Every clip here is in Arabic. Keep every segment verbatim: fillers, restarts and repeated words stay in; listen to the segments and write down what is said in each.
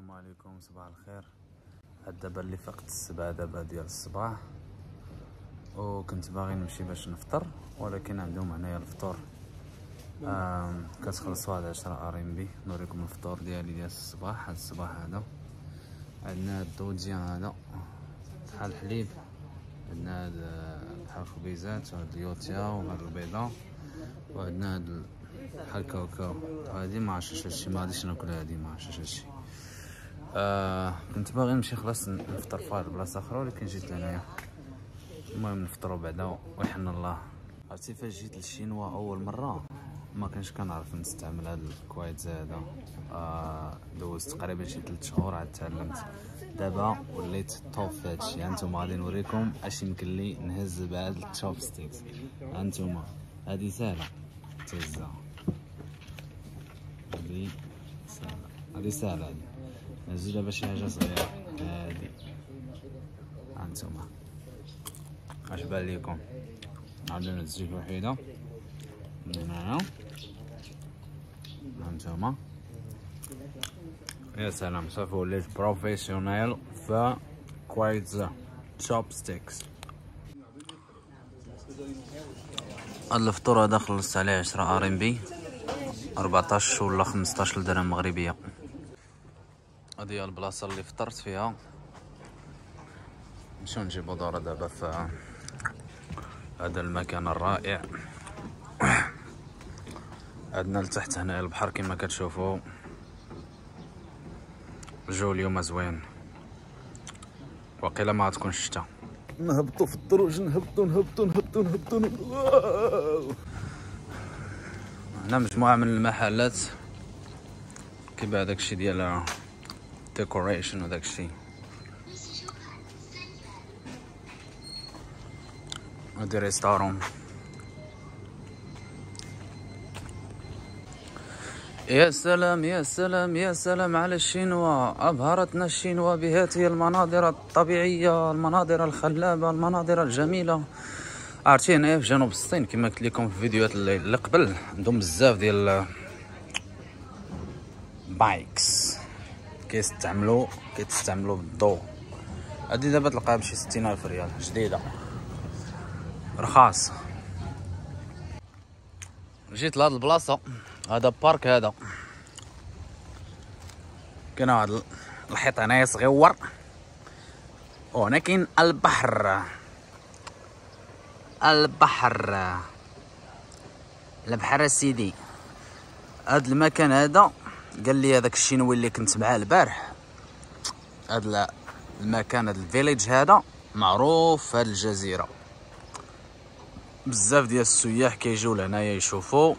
السلام عليكم، صباح الخير. هاد دابا اللي فقت السبعة دابا ديال الصباح، وكنت باغي نمشي باش نفطر، ولكن عندهم هنايا الفطور كتخلص واحد عشرة اريمبي. نوريكم الفطور ديالي ديال الصباح. هاد الصباح هذا عندنا هاد الدوجيان هذا بحال الحليب، عندنا هاد بحال الخبيزات وهاد اليوتيا وهاد البيضه، وعندنا هاد بحال الكاوكاو. هادي ما عرفتش هادشي، ما غاديش ناكل هادي، ما عرفتش هادشي. آه كنت باغي نمشي خلاص نفطر في واحد البلاصه اخرى، ولكن جيت لهنايا. المهم نفطروا بعدا ويحن الله. عرفتي فاش جيت للشينوا اول مره ما كنتش كنعرف نستعمل هاد الكوايت هذا. آه دوزت تقريبا شي ثلاث شهور عاد تعلمت. دابا وليت طوب في هادشي. هانتوما غادي نوريكم اش يمكن لي نهز بهاد التشوب ستيكس. هانتوما هادي ساهله تهزها، هادي ساهله، هادي ساهله هادي. نهزو دابا شي حاجه صغيره. هادي هانتوما اش بان ليكم؟ غادي نهز شي وحيده من هنايا. هانتوما يا سلام، صافي وليت بروفيسيونيل في كوايت تشوب ستيكس. هاد الفطور هذا خلصت عليه عشرة اريمبي، أربعطاش ولا خمسطاش درهم مغربيه. هادي هي البلاصه اللي فطرت فيها. نمشيو نجيبو دورة دابا في هذا المكان الرائع. عندنا لتحت هنا البحر كما كتشوفوا. الجو اليوم زوين، وقيلا ما غتكونش الشتا. نهبطوا في الدروج، نهبطوا نهبطوا نهبطوا نهبطوا. هنا مجموعه من المحلات كيبيع داكشي ديال ديكوريشن وداكشي. هادي ريستورون. يا سلام يا سلام يا سلام على الشينوا. أبهرتنا الشينوا بهذه المناظر الطبيعية، المناظر الخلابة، المناظر الجميلة. عرفتي هنايا في جنوب الصين كما قلت لكم في الفيديوهات اللي قبل، عندهم بزاف ديال بايكس كيستعملوا كيتستعملوا بالضوء. هادي دابا تلقاها بشي ستين ألف ريال جديدة، رخاص. جيت لهاد البلاصة، هذا بارك، هذا كاين واحد الحيط هنايا صغيور، وهنا كاين البحر. البحر البحر سيدي. هاد المكان هذا قال لي هذاك الشينوي اللي كنت معاه البارح، هاد المكان هاد الفيليج هذا معروف في هاد الجزيرة. بزاف ديال السياح كيجيو لهنايا يشوفوا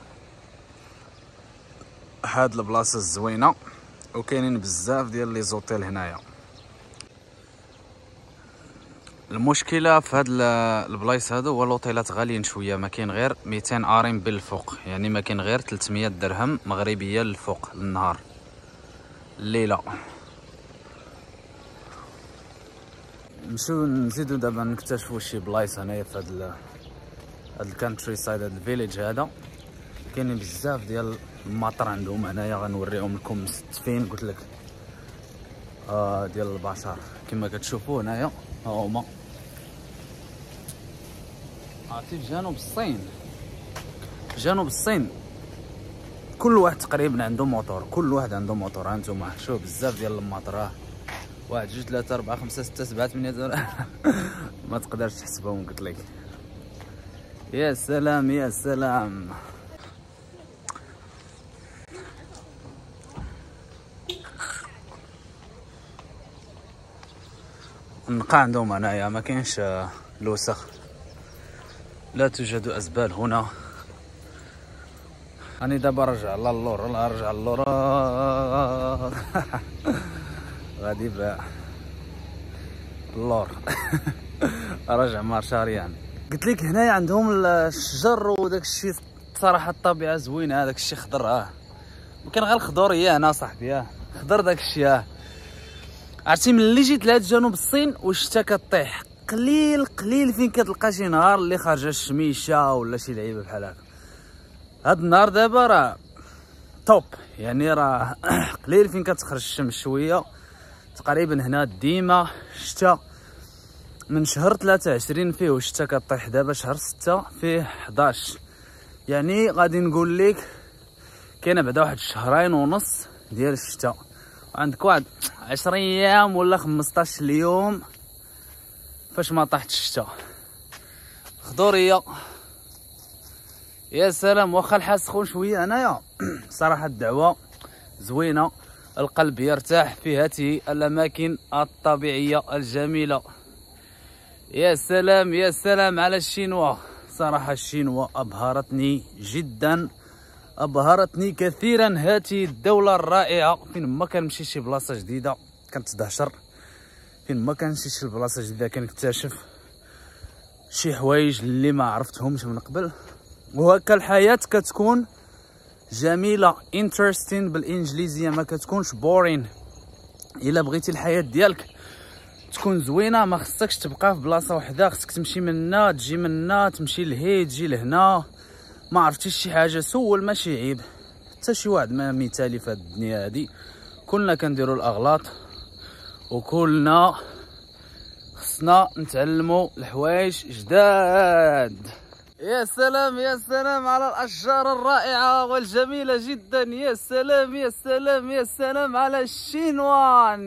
هاد البلاصه الزوينه، وكاينين بزاف ديال لي زوطيل هنايا. المشكله في هاد البلايص هادو هو لوطيلات غاليين شويه، ما كاين غير ميتين اريم بالفوق، يعني ما كاين غير ثلاثمية درهم مغربيه للفوق للنهار الليله. نمشيو نزيدو دابا نكتشفوا شي بلايص هنايا في هاد هاد الكانتري سايد، هاد الفيليج هذا. كاينين بزاف ديال المطر عندهم هنايا، غنوريهم لكم مستفين قلت لك. آه ديال البشر كما كتشوفوا هنايا ها هما. عرفتي في جنوب الصين، في جنوب الصين كل واحد تقريبا عنده موتور، كل واحد عنده موتور. هانتوما شوف بزاف ديال المطر، واحد جوج ثلاثة أربعة خمسة ستة سبعة ثمانية ما تقدرش تحسبهم قلت لك. يا سلام يا سلام. النقاء عندهم هنايا ما كاينش الوسخ، لا توجد أزبال هنا. راني دابا رجع للور، والله رجع للور. غادي باللور رجع مارشاريان. قلت لك هنايا عندهم الشجر وداك الشيء، صراحه الطبيعه زوينه. هذاك الشيء خضر، اه وكان غير الخضور هي هنا صاحبي، اه خضر داك الشيء. اه عرفتي ملي جيت لهاد جنوب الصين والشتا كطيح قليل قليل فين كتلقى شي نهار اللي خارجه الشميشه ولا شي لعيبه بحال هكا. هاد النهار دابا راه توب، يعني راه قليل فين كتخرج الشمس شويه. تقريبا هنا ديما الشتا من شهر ثلاثة وعشرين فيه والشتا كطيح. دابا شهر ستة فيه حداش، يعني غادي نقول لك كاينه بعدا واحد شهرين ونص ديال الشتا، عندك واحد عشرة ايام ولا خمسطاش اليوم فاش ما طاحت الشتا. خضوريه يا سلام، واخا الحال سخون شويه هنايا صراحه الدعوه زوينه، القلب يرتاح في هذه الاماكن الطبيعيه الجميله. يا سلام يا سلام على الشينوا، صراحه الشينوا ابهرتني جدا، ابهرتني كثيرا. هذه الدوله الرائعه، فين ما كنمشي شي بلاصه جديده كنتدهشر، فين ما كنمشي شي بلاصه جديده كنكتشف شي حوايج اللي ما عرفتهمش من قبل. وهكا الحياه كتكون جميله، انترستين بالانجليزيه، ما كتكونش بورين. الا بغيتي الحياه ديالك تكون زوينه ما خصكش تبقى في بلاصه وحده، خصك تمشي من هنا تجي من هنا، تمشي لهي تجي لهنا. ما عرفتيش شي حاجه سول، ماشي عيب، حتى شي واحد ما مثالي في هاد الدنيا هادي، كلنا كنديروا الاغلاط وكلنا خصنا نتعلموا الحوايج جداد. يا سلام يا سلام على الاشجار الرائعه والجميله جدا. يا سلام يا سلام يا سلام على الشينوا.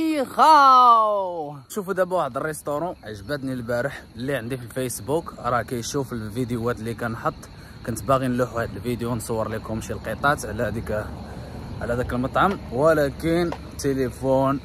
نيخاو. شوفوا دابا واحد الريستورون عجبتني البارح اللي عندي في الفيسبوك، راه كيشوف الفيديوهات اللي كنحط. كنت باغي نلوح واحد الفيديو نصور لكم شي لقيطات على هذيك على داك المطعم، ولكن تليفون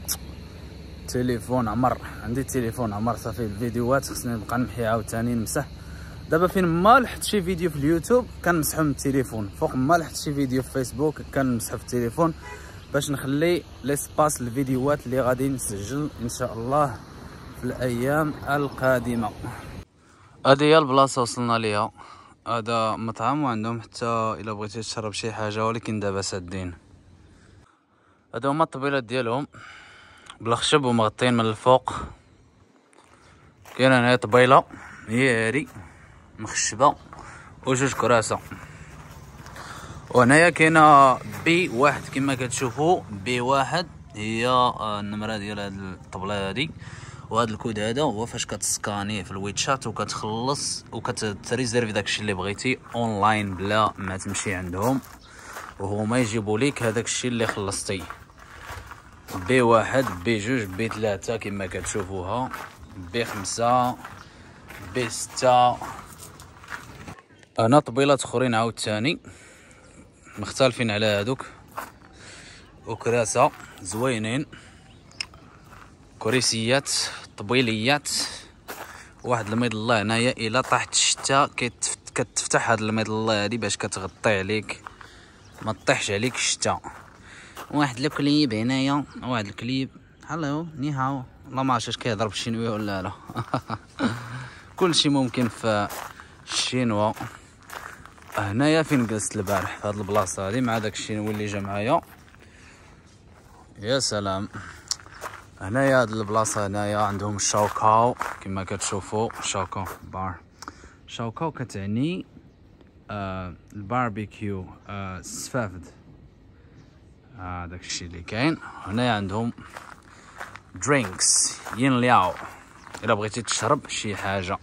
تليفون عمر عندي تليفون عمر صافي الفيديوهات خصني نبقى نمحي عاوتاني نمسح. دابا فين ما لحت شي فيديو في اليوتيوب كنمسحو من التليفون، فوق ما لحت شي فيديو في فيسبوك كنمسحو في التليفون باش نخلي ليسباس الفيديوهات اللي غادي نسجل ان شاء الله في الايام القادمه. هذه هي البلاصه وصلنا ليها، هذا مطعم وعندهم حتى الا بغيتي تشرب شي حاجه، ولكن دابا سادين. هادو هما الطبيلات ديالهم بالخشب ومغطين من الفوق. كاين هنايا طبيله هي هادي مخشبه وجوج كراسه، وهنايا كاينه بي واحد كما كتشوفوا. بي واحد هي النمره ديال هاد الطبله هادي، وهذا الكود هذا هو فاش كتسكانيه في الويتشات وكتخلص وكتريزيرفي داكشي اللي بغيتي اونلاين بلا ما تمشي عندهم، وهما يجيبوا لك هذاك الشيء اللي خلصتي. بي واحد بي جوج بي ثلاثة كما كتشوفوها، بي خمسة بي ستة. انا طبيلات اخرين عاوتاني مختلفين على هادوك، وكراسه زوينين، كريسيات طبيليات. واحد المظله هنايا الا طاحت الشتا كتفتح هاد المظله هادي باش كتغطي عليك ما تطيحش عليك الشتا. واحد الكليب هنايا، واحد الكليب هالو ني هاو، والله ما عرفتش كيهضر بالشينوي ولا لا. كلشي ممكن في الشينوا. هنايا فين جلست البارح في هاد البلاصه هادي مع داك الشينوي اللي جا معايا. يا سلام. هنايا هاد البلاصه هنايا عندهم الشاوكاو كما كتشوفوا، شاوكاو بار. شاوكاو كتعني آه الباربيكيو، آه السفافد، آه داك الشيء اللي كاين. هنايا عندهم درينكس ينلياو الا بغيتي تشرب شي حاجه.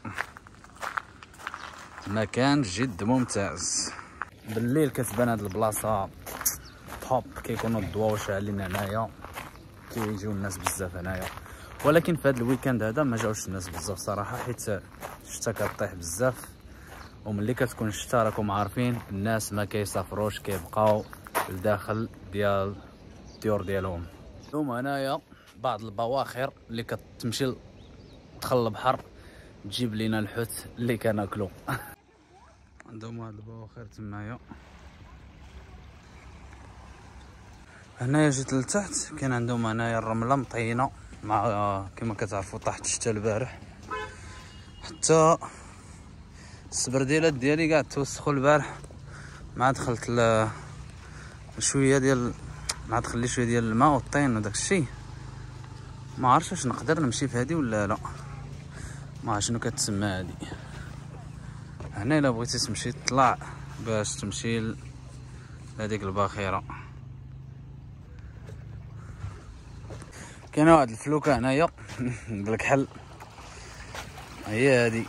مكان جد ممتاز. بالليل كتبان هاد البلاصه توب، كيكونوا الضواو شاعلين هنايا، كيجيو الناس بزاف هنايا. ولكن في هذا الويكاند هذا ما جاوش الناس بزاف صراحه، حيت الشتا كطيح بزاف، وملي كتكون الشتا راكم عارفين الناس ما كيسافروش، كيبقاو لداخل ديال الديور ديالهم. اليوم هنايا بعض البواخر اللي كتمشي تدخل البحر تجيب لينا الحوت اللي كناكلو. عندهم هاد البواخر تمايا. هنايا جيت لتحت كاين عندهم هنايا الرمله مطينه مع كما كتعرفوا طاحت الشتا البارح، حتى السبرديلات ديالي قاعد توسخوا البارح. مع دخلت ل شويه ديال مع دخل لي شويه ديال الماء والطين وداك الشيء. ما عرفتش واش نقدر نمشي في هذه ولا لا، ما عرفت شنو كتسمى هذه. هنا الا بغيتي تمشي تطلع باش تمشي هذيك الباخره. كاينه واحد الفلوكه هنايا بالكحل، هي هادي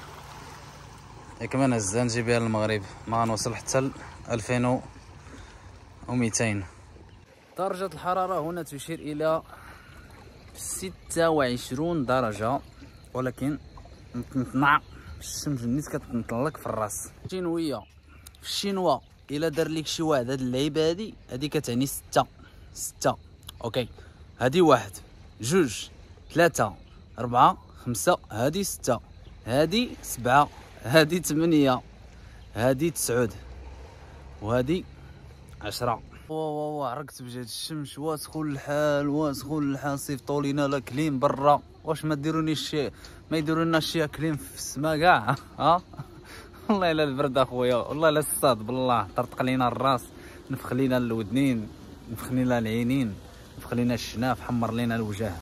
كمان هزها نجي بها للمغرب، ما غنوصل حتى ل ألفين ومئتين. درجة الحرارة هنا تشير إلى ستة وعشرين درجة، ولكن متنطنع الشمس نيت كتنطلق في الراس. الشينوية في الشينوا إلا دار لك شي واحد هاد اللعيبة هادي هادي كتعني ستة ستة. أوكي، هادي واحد جوج ثلاثة أربعة خمسة، هادي ستة، هادي سبعة، هادي ثمانية، هادي تسعود، وهادي عشرة. واو عرقت بجهد الشمس، واسخون الحال واسخون الحال. صيفطوا لينا لا كليم برا، واش ما ديرونيش ما يديروا لنا شي كليم في السما كاع؟ ها والله الا البرد اخويا، والله الا الصاد بالله طرطق لينا الراس، نفخ لينا الودنين، نفخ لينا العينين، نفخ لينا الشناف، حمر لينا الوجه.